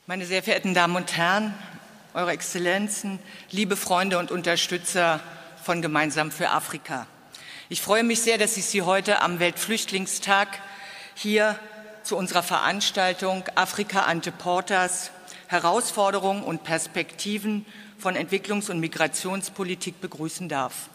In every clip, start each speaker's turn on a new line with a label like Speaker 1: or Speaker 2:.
Speaker 1: Meine sehr verehrten Damen und Herren, Eure Exzellenzen, liebe Freunde und Unterstützer von Gemeinsam für Afrika. Ich freue mich sehr, dass ich Sie heute am Weltflüchtlingstag hier zu unserer Veranstaltung Afrika ante portas, Herausforderungen und Perspektiven von Entwicklungs- und Migrationspolitik begrüßen darf.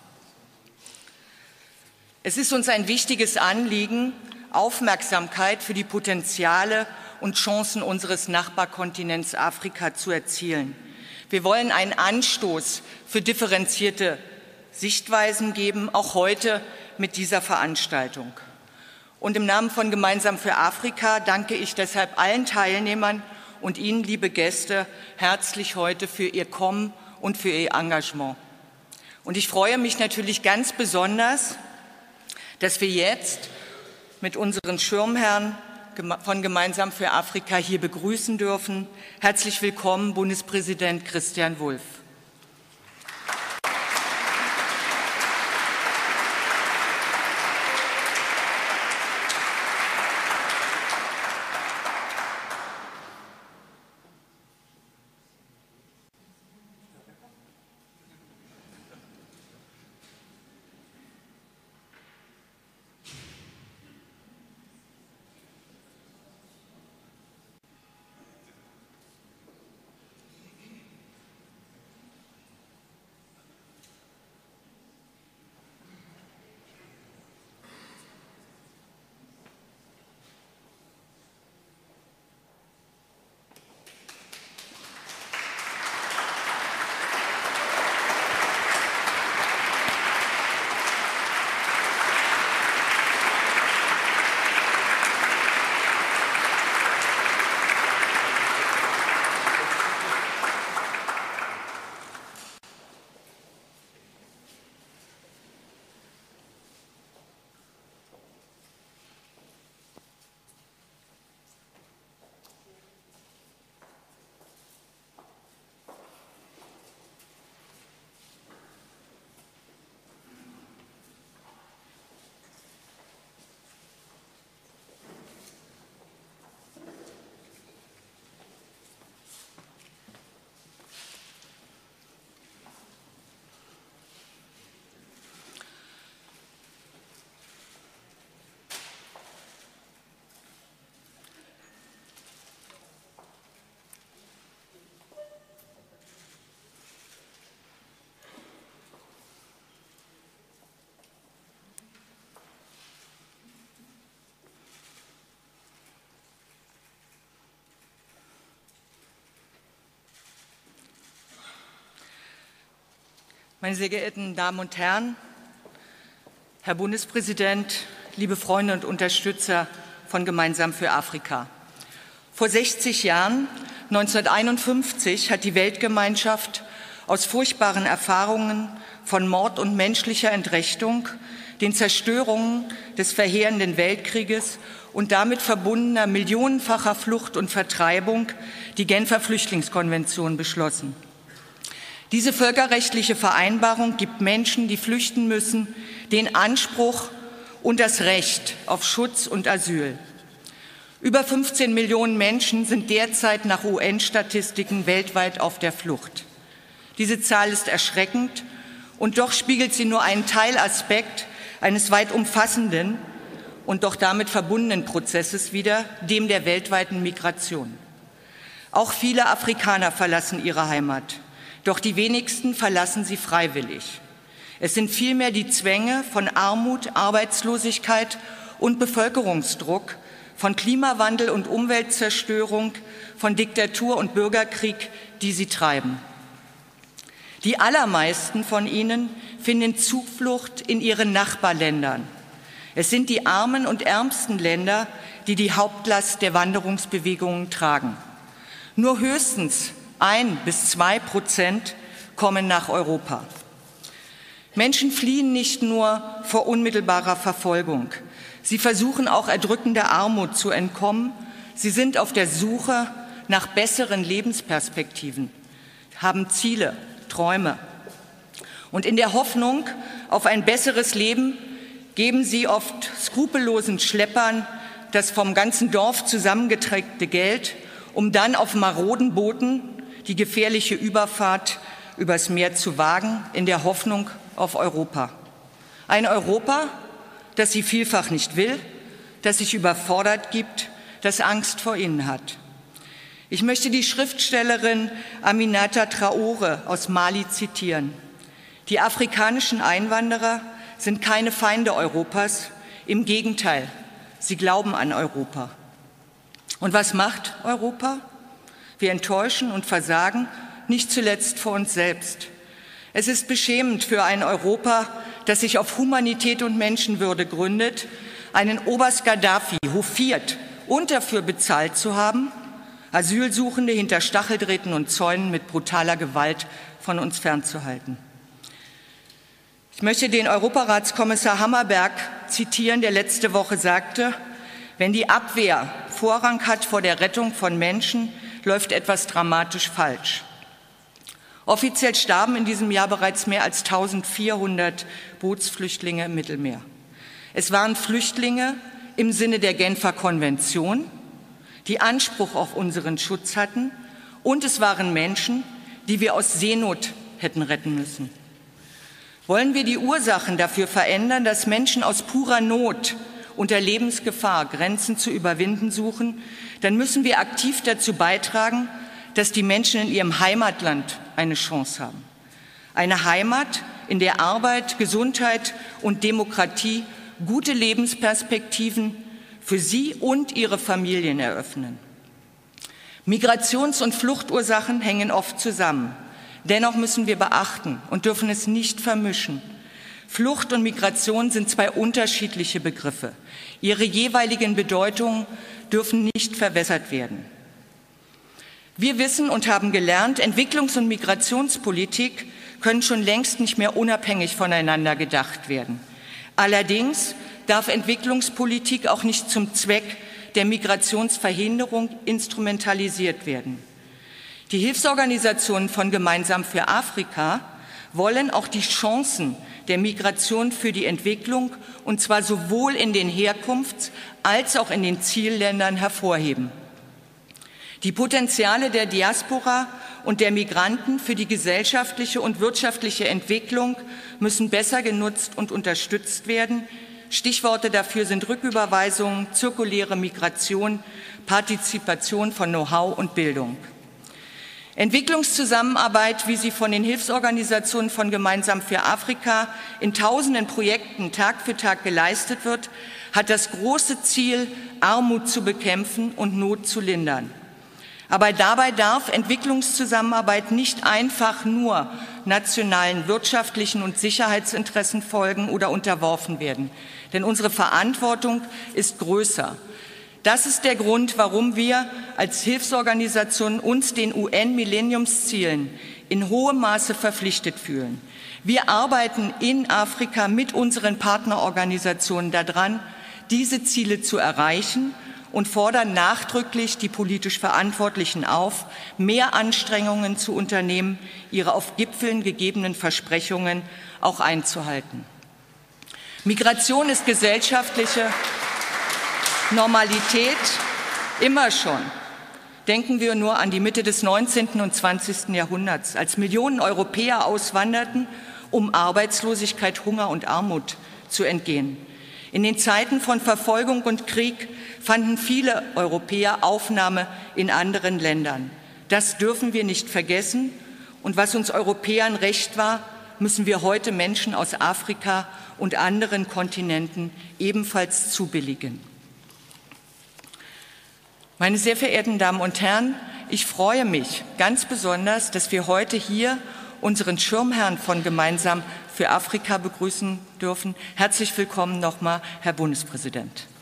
Speaker 1: Es ist uns ein wichtiges Anliegen, Aufmerksamkeit für die Potenziale und Chancen unseres Nachbarkontinents Afrika zu erzielen. Wir wollen einen Anstoß für differenzierte Sichtweisen geben, auch heute mit dieser Veranstaltung. Und im Namen von Gemeinsam für Afrika danke ich deshalb allen Teilnehmern und Ihnen, liebe Gäste, herzlich heute für Ihr Kommen und für Ihr Engagement. Und ich freue mich natürlich ganz besonders, dass wir jetzt mit unseren Schirmherren von Gemeinsam für Afrika hier begrüßen dürfen. Herzlich willkommen, Bundespräsident Christian Wulff. Meine sehr geehrten Damen und Herren, Herr Bundespräsident, liebe Freunde und Unterstützer von Gemeinsam für Afrika. Vor 60 Jahren, 1951, hat die Weltgemeinschaft aus furchtbaren Erfahrungen von Mord und menschlicher Entrechtung, den Zerstörungen des verheerenden Weltkrieges und damit verbundener millionenfacher Flucht und Vertreibung die Genfer Flüchtlingskonvention beschlossen. Diese völkerrechtliche Vereinbarung gibt Menschen, die flüchten müssen, den Anspruch und das Recht auf Schutz und Asyl. Über 15 Millionen Menschen sind derzeit nach UN-Statistiken weltweit auf der Flucht. Diese Zahl ist erschreckend und doch spiegelt sie nur einen Teilaspekt eines weit umfassenden und doch damit verbundenen Prozesses wider, dem der weltweiten Migration. Auch viele Afrikaner verlassen ihre Heimat. Doch die wenigsten verlassen sie freiwillig. Es sind vielmehr die Zwänge von Armut, Arbeitslosigkeit und Bevölkerungsdruck, von Klimawandel und Umweltzerstörung, von Diktatur und Bürgerkrieg, die sie treiben. Die allermeisten von ihnen finden Zuflucht in ihren Nachbarländern. Es sind die armen und ärmsten Länder, die die Hauptlast der Wanderungsbewegungen tragen. Nur höchstens 1 bis 2% kommen nach Europa. Menschen fliehen nicht nur vor unmittelbarer Verfolgung. Sie versuchen auch erdrückender Armut zu entkommen. Sie sind auf der Suche nach besseren Lebensperspektiven, haben Ziele, Träume. Und in der Hoffnung auf ein besseres Leben geben sie oft skrupellosen Schleppern das vom ganzen Dorf zusammengetrackte Geld um dann auf maroden Booten die gefährliche Überfahrt übers Meer zu wagen, in der Hoffnung auf Europa. Ein Europa, das sie vielfach nicht will, das sich überfordert gibt, das Angst vor ihnen hat. Ich möchte die Schriftstellerin Aminata Traore aus Mali zitieren. Die afrikanischen Einwanderer sind keine Feinde Europas, im Gegenteil, sie glauben an Europa. Und was macht Europa? Wir enttäuschen und versagen, nicht zuletzt vor uns selbst. Es ist beschämend für ein Europa, das sich auf Humanität und Menschenwürde gründet, einen Oberst Gaddafi hofiert und dafür bezahlt zu haben, Asylsuchende hinter Stacheldrähten und Zäunen mit brutaler Gewalt von uns fernzuhalten. Ich möchte den Europaratskommissar Hammerberg zitieren, der letzte Woche sagte, wenn die Abwehr Vorrang hat vor der Rettung von Menschen, läuft etwas dramatisch falsch. Offiziell starben in diesem Jahr bereits mehr als 1400 Bootsflüchtlinge im Mittelmeer. Es waren Flüchtlinge im Sinne der Genfer Konvention, die Anspruch auf unseren Schutz hatten, und es waren Menschen, die wir aus Seenot hätten retten müssen. Wollen wir die Ursachen dafür verändern, dass Menschen aus purer Not unter Lebensgefahr Grenzen zu überwinden suchen, dann müssen wir aktiv dazu beitragen, dass die Menschen in ihrem Heimatland eine Chance haben. Eine Heimat, in der Arbeit, Gesundheit und Demokratie gute Lebensperspektiven für sie und ihre Familien eröffnen. Migrations- und Fluchtursachen hängen oft zusammen. Dennoch müssen wir beachten und dürfen es nicht vermischen. Flucht und Migration sind zwei unterschiedliche Begriffe. Ihre jeweiligen Bedeutungen dürfen nicht verwässert werden. Wir wissen und haben gelernt, Entwicklungs- und Migrationspolitik können schon längst nicht mehr unabhängig voneinander gedacht werden. Allerdings darf Entwicklungspolitik auch nicht zum Zweck der Migrationsverhinderung instrumentalisiert werden. Die Hilfsorganisationen von Gemeinsam für Afrika wollen auch die Chancen der Migration für die Entwicklung, und zwar sowohl in den Herkunfts- als auch in den Zielländern, hervorheben. Die Potenziale der Diaspora und der Migranten für die gesellschaftliche und wirtschaftliche Entwicklung müssen besser genutzt und unterstützt werden. Stichworte dafür sind Rücküberweisung, zirkuläre Migration, Partizipation von Know-how und Bildung. Entwicklungszusammenarbeit, wie sie von den Hilfsorganisationen von Gemeinsam für Afrika in tausenden Projekten Tag für Tag geleistet wird, hat das große Ziel, Armut zu bekämpfen und Not zu lindern. Aber dabei darf Entwicklungszusammenarbeit nicht einfach nur nationalen wirtschaftlichen und Sicherheitsinteressen folgen oder unterworfen werden. Denn unsere Verantwortung ist größer. Das ist der Grund, warum wir als Hilfsorganisation uns den UN-Millenniumszielen in hohem Maße verpflichtet fühlen. Wir arbeiten in Afrika mit unseren Partnerorganisationen daran, diese Ziele zu erreichen, und fordern nachdrücklich die politisch Verantwortlichen auf, mehr Anstrengungen zu unternehmen, ihre auf Gipfeln gegebenen Versprechungen auch einzuhalten. Migration ist gesellschaftliche Normalität immer schon. Denken wir nur an die Mitte des 19. und 20. Jahrhunderts, als Millionen Europäer auswanderten, um Arbeitslosigkeit, Hunger und Armut zu entgehen. In den Zeiten von Verfolgung und Krieg fanden viele Europäer Aufnahme in anderen Ländern. Das dürfen wir nicht vergessen. Und was uns Europäern recht war, müssen wir heute Menschen aus Afrika und anderen Kontinenten ebenfalls zubilligen. Meine sehr verehrten Damen und Herren, ich freue mich ganz besonders, dass wir heute hier unseren Schirmherrn von Gemeinsam für Afrika begrüßen dürfen. Herzlich willkommen nochmal, Herr Bundespräsident.